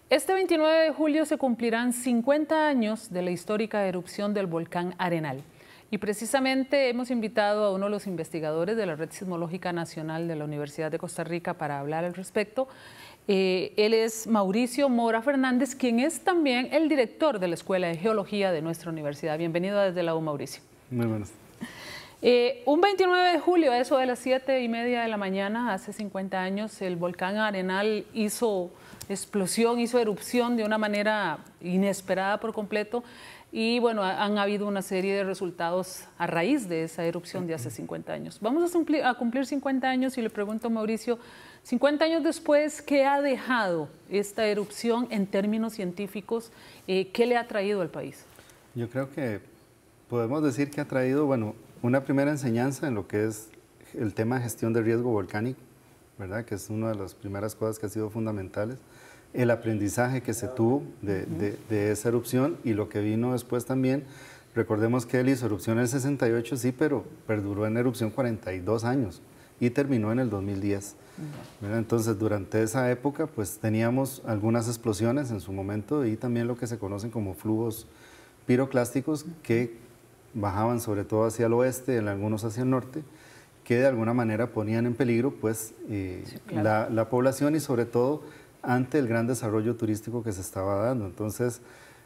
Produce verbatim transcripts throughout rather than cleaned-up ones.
Este veintinueve de julio se cumplirán cincuenta años de la histórica erupción del volcán Arenal. Y precisamente hemos invitado a uno de los investigadores de la Red Sismológica Nacional de la Universidad de Costa Rica para hablar al respecto. Eh, él es Mauricio Mora Fernández, quien es también el director de la Escuela de Geología de nuestra universidad. Bienvenido desde la U, Mauricio. Muy buenas. Eh, un veintinueve de julio, a eso de las siete y media de la mañana, hace cincuenta años, el volcán Arenal hizo explosión, hizo erupción de una manera inesperada por completo. Y bueno, han habido una serie de resultados a raíz de esa erupción de hace cincuenta años. Vamos a cumplir, a cumplir cincuenta años y le pregunto a Mauricio, cincuenta años después, ¿qué ha dejado esta erupción en términos científicos? Eh, ¿Qué le ha traído al país? Yo creo que podemos decir que ha traído, bueno, una primera enseñanza en lo que es el tema de gestión de riesgo volcánico, ¿verdad? Que es una de las primeras cosas que ha sido fundamentales. El aprendizaje que se tuvo de, de, de esa erupción y lo que vino después también. Recordemos que él hizo erupción en el sesenta y ocho, sí, pero perduró en erupción cuarenta y dos años y terminó en el dos mil diez. ¿Verdad? Entonces, durante esa época, pues teníamos algunas explosiones en su momento y también lo que se conocen como flujos piroclásticos que bajaban sobre todo hacia el oeste, en algunos hacia el norte, que de alguna manera ponían en peligro pues, eh, sí, claro. la, la población y sobre todo ante el gran desarrollo turístico que se estaba dando. Entonces,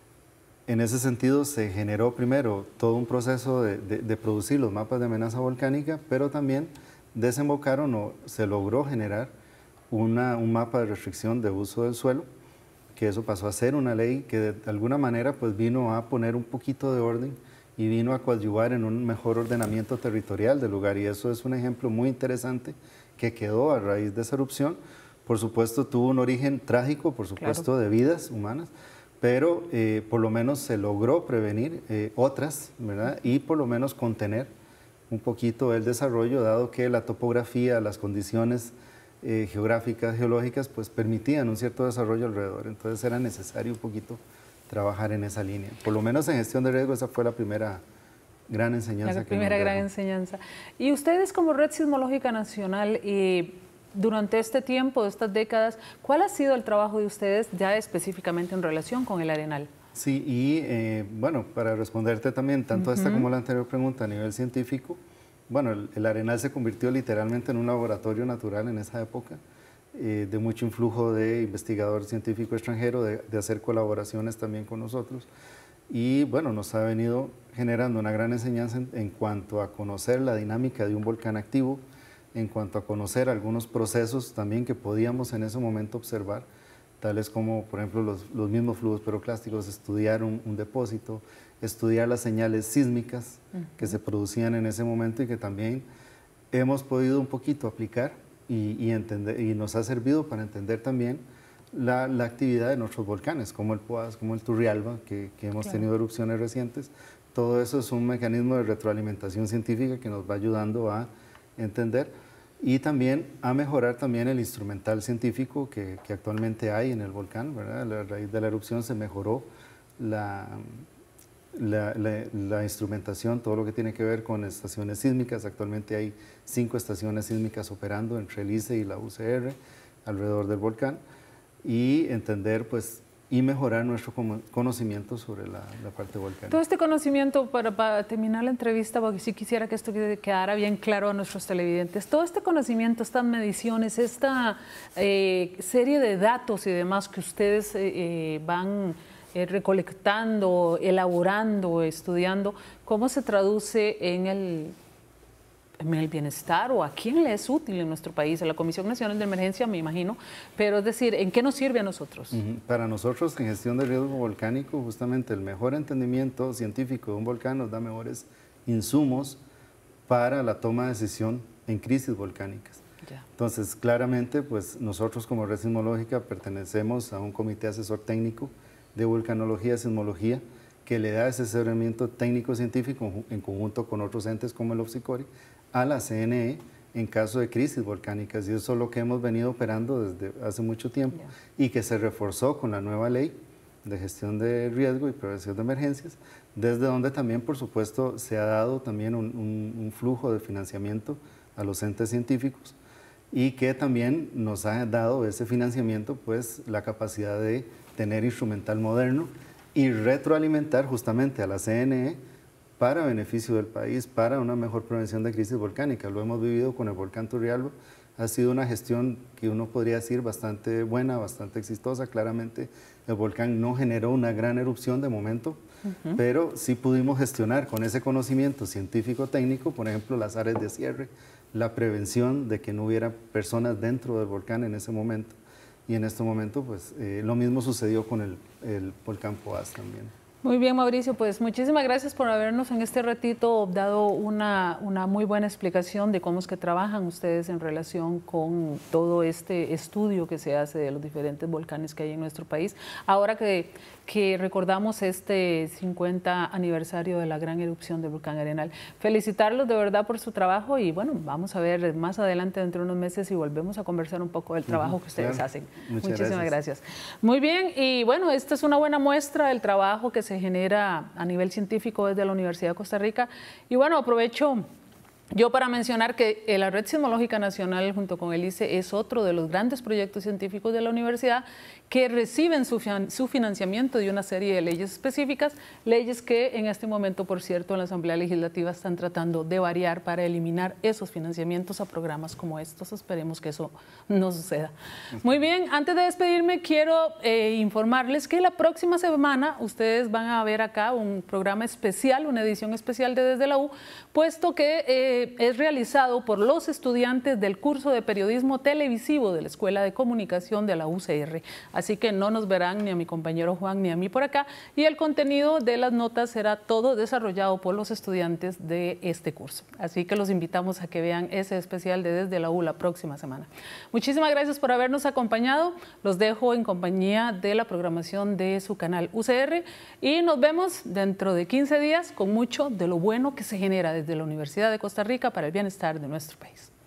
en ese sentido se generó primero todo un proceso de, de, de producir los mapas de amenaza volcánica, pero también desembocaron o se logró generar una, un mapa de restricción de uso del suelo, que eso pasó a ser una ley que de alguna manera pues vino a poner un poquito de orden y vino a coadyuvar en un mejor ordenamiento territorial del lugar, y eso es un ejemplo muy interesante que quedó a raíz de esa erupción. Por supuesto tuvo un origen trágico, por supuesto, claro, de vidas humanas, pero eh, por lo menos se logró prevenir eh, otras, ¿verdad? Y por lo menos contener un poquito el desarrollo, dado que la topografía, las condiciones eh, geográficas, geológicas, pues permitían un cierto desarrollo alrededor. Entonces era necesario un poquito trabajar en esa línea. Por lo menos en gestión de riesgo esa fue la primera gran enseñanza. La primera gran enseñanza. Y ustedes como Red Sismológica Nacional, eh, durante este tiempo, estas décadas, ¿cuál ha sido el trabajo de ustedes ya específicamente en relación con el Arenal? Sí, y eh, bueno, para responderte también, tanto uh-huh. esta como la anterior pregunta a nivel científico, bueno, el, el Arenal se convirtió literalmente en un laboratorio natural en esa época, eh, de mucho influjo de investigador científico extranjero, de, de hacer colaboraciones también con nosotros, y bueno, nos ha venido generando una gran enseñanza en, en cuanto a conocer la dinámica de un volcán activo, en cuanto a conocer algunos procesos también que podíamos en ese momento observar, tales como, por ejemplo, los, los mismos flujos piroclásticos, estudiar un, un depósito, estudiar las señales sísmicas uh-huh. que se producían en ese momento y que también hemos podido un poquito aplicar y, y, entender, y nos ha servido para entender también la, la actividad de nuestros volcanes, como el Poás, como el Turrialba, que, que hemos claro. tenido erupciones recientes. Todo eso es un mecanismo de retroalimentación científica que nos va ayudando a entender y también a mejorar también el instrumental científico que, que actualmente hay en el volcán, ¿verdad? A raíz de la erupción se mejoró la, la, la, la instrumentación, todo lo que tiene que ver con estaciones sísmicas. Actualmente hay cinco estaciones sísmicas operando entre el I C E y la U C R alrededor del volcán, y entender pues y mejorar nuestro conocimiento sobre la, la parte volcánica. Todo este conocimiento, para, para terminar la entrevista, porque sí quisiera que esto quedara bien claro a nuestros televidentes, todo este conocimiento, estas mediciones, esta eh, serie de datos y demás que ustedes eh, van eh, recolectando, elaborando, estudiando, ¿cómo se traduce en el... en el bienestar, o a quién le es útil en nuestro país? A la Comisión Nacional de Emergencia, me imagino, pero es decir, ¿en qué nos sirve a nosotros? Uh-huh. Para nosotros, en gestión de riesgo volcánico, justamente el mejor entendimiento científico de un volcán nos da mejores insumos para la toma de decisión en crisis volcánicas. Ya. Entonces, claramente, pues nosotros como Red Sismológica pertenecemos a un comité asesor técnico de volcanología y sismología que le da ese asesoramiento técnico-científico en conjunto con otros entes como el OPSICORI a la C N E en caso de crisis volcánicas, y eso es lo que hemos venido operando desde hace mucho tiempo yeah. y que se reforzó con la nueva ley de gestión de riesgo y prevención de emergencias, desde donde también, por supuesto, se ha dado también un, un, un flujo de financiamiento a los entes científicos y que también nos ha dado ese financiamiento pues la capacidad de tener instrumental moderno y retroalimentar justamente a la C N E para beneficio del país, para una mejor prevención de crisis volcánica. Lo hemos vivido con el volcán Turrialba. Ha sido una gestión que uno podría decir bastante buena, bastante exitosa. Claramente el volcán no generó una gran erupción de momento, uh-huh. pero sí pudimos gestionar con ese conocimiento científico-técnico, por ejemplo, las áreas de cierre, la prevención de que no hubiera personas dentro del volcán en ese momento. Y en este momento, pues, eh, lo mismo sucedió con el, el volcán Poás también. Muy bien, Mauricio, pues muchísimas gracias por habernos en este ratito dado una, una muy buena explicación de cómo es que trabajan ustedes en relación con todo este estudio que se hace de los diferentes volcanes que hay en nuestro país. Ahora que, que recordamos este cincuenta aniversario de la gran erupción del volcán Arenal, felicitarlos de verdad por su trabajo y bueno, vamos a ver más adelante dentro de unos meses y volvemos a conversar un poco del trabajo uh-huh, que ustedes claro. hacen. Muchas Muchísimas gracias. gracias. Muy bien, y bueno, esta es una buena muestra del trabajo que se se genera a nivel científico desde la Universidad de Costa Rica. Y bueno, aprovecho yo para mencionar que la Red Sismológica Nacional junto con el I C E es otro de los grandes proyectos científicos de la universidad que reciben su, su financiamiento de una serie de leyes específicas, leyes que en este momento, por cierto, en la Asamblea Legislativa están tratando de variar para eliminar esos financiamientos a programas como estos. Esperemos que eso no suceda. Muy bien, antes de despedirme quiero eh, informarles que la próxima semana ustedes van a ver acá un programa especial, una edición especial de Desde la U, puesto que eh, es realizado por los estudiantes del curso de periodismo televisivo de la Escuela de Comunicación de la U C R. Así que no nos verán ni a mi compañero Juan ni a mí por acá y el contenido de las notas será todo desarrollado por los estudiantes de este curso. Así que los invitamos a que vean ese especial de Desde la U la próxima semana. Muchísimas gracias por habernos acompañado. Los dejo en compañía de la programación de su canal U C R y nos vemos dentro de quince días con mucho de lo bueno que se genera desde la Universidad de Costa Rica para el bienestar de nuestro país.